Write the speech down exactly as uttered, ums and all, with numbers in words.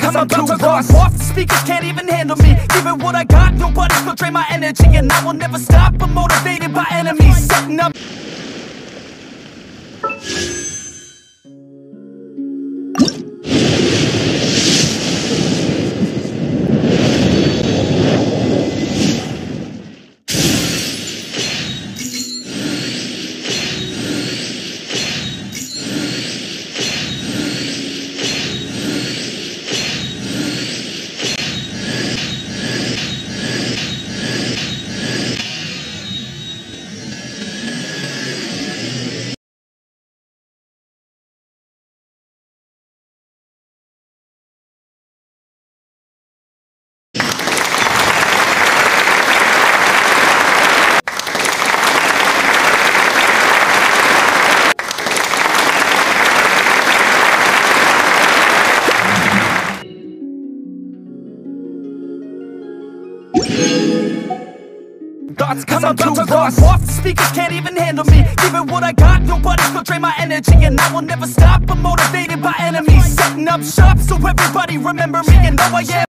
cause I'm about to go off. The speakers can't even handle me. Giving what I got, nobody's gonna drain my energy. And I will never stop, I'm motivated by enemies. Setting up thoughts cause I'm about to go off. The speakers can't even handle me. Giving what I got, nobody's gonna drain my energy. And I will never stop, I'm motivated by enemies. Setting up shop so everybody remember me. And know I am